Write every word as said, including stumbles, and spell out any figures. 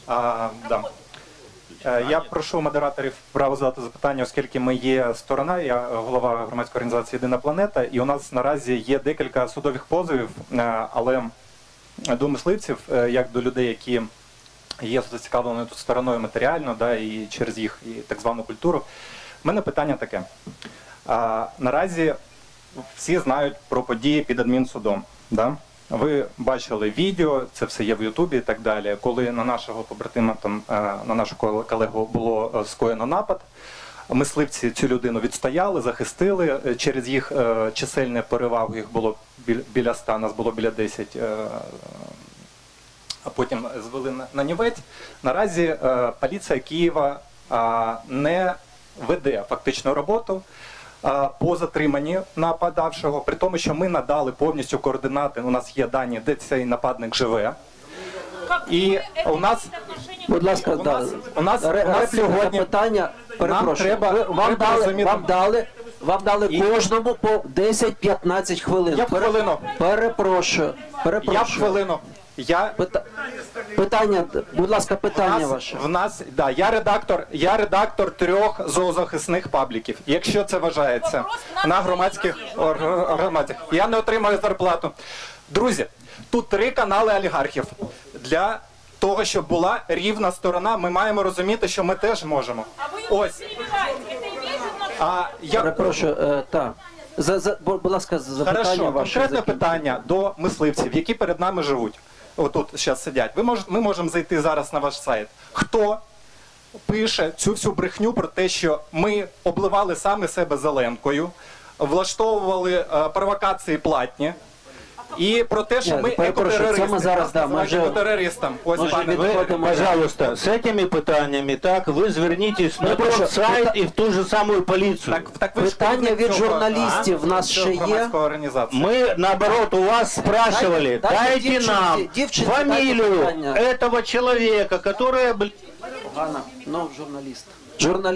А, да. Я прошу модераторів право задати запитання, оскільки ми є сторона, я голова громадської організації «Єдина планета», і у нас наразі є декілька судових позовів, але до мисливців, як до людей, які є зацікавленою тут стороною матеріально, да, і через їх і так звану культуру. У мене питання таке. А, наразі всі знають про події під адмінсудом. Да? Ви бачили відео, це все є в Ютубі і так далі, коли на нашого побратима, там, на нашу колегу було скоєно напад. Мисливці цю людину відстояли, захистили, через їх чисельне перевагу, їх було біля ста, нас було біля десять, а потім звели на нівець. Наразі поліція Києва не веде фактичну роботу по затриманні нападавшого, при тому, що ми надали повністю координати, у нас є дані, де цей нападник живе. І у нас, будь ласка, у нас, у нас, у нас сьогодні питання, перепрошую, треба, ви, вам, треба дали, розуміти... вам дали, вам дали І... кожному по десять-п'ятнадцять хвилин. Я б хвилину. Перепрошую, перепрошую. Я б хвилину. Я... Пита... Питання, будь ласка, питання в нас, ваше. В нас, да, я редактор, я редактор трьох зоозахисних пабліків. Якщо це вважається на громадських громадах, я не отримаю зарплату. Друзі, тут три канали олігархів. Для того, щоб була рівна сторона, ми маємо розуміти, що ми теж можемо. Ось. А я перепрошую, е, так. За, за, будь ласка, запитання Хорошо, ваше. Конкретне питання до мисливців, які перед нами живуть. Отут зараз сидять. Ви мож, ми можемо зайти зараз на ваш сайт. Хто пише цю всю брехню про те, що ми обливали саме себе зеленкою, влаштовували е, провокації платні, і про те, що Ні, ми екотерористи. Ми зараз, да, ми вже, екотерористам. Ось, ми пане, вже ви, пожалуйста, з цими питаннями, так, ви звернітесь на тот сайт і в ту ж саму поліцію. Так, так ви ж питання від цього, журналістів в нас ще є. Мы, наоборот, у вас спрашивали, Дайте- дайте дайте дівчинці- нам дівчинці дайте фамилию питання. этого человека, который... Погано, ну, журналіст. Журналіст.